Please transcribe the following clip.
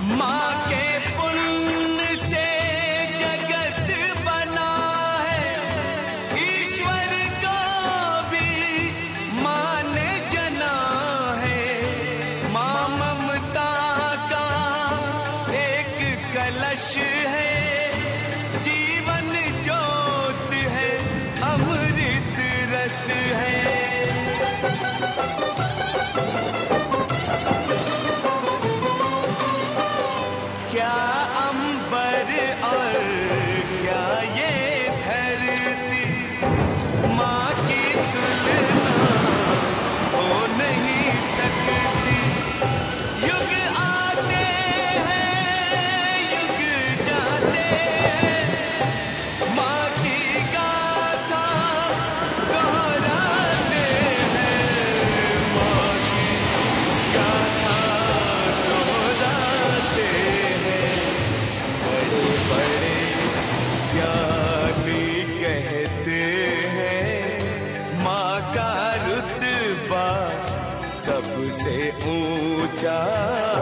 माँ के पुण्य से जगत बना है, ईश्वर को भी माँ ने जना है। माँ ममता का एक कलश है, जीवन ज्योत है, अमृत रस है। क्या अंबर और क्या ये धरती माँ की तुलना हो नहीं सकती। युग आते हैं, युग जाते हैं, माँ की गाथा दोहराते हैं, माँ की गाथा दोहराते हैं। बड़े बड़े ज्ञानी कहते हैं, माँ का रुतबा सबसे ऊंचा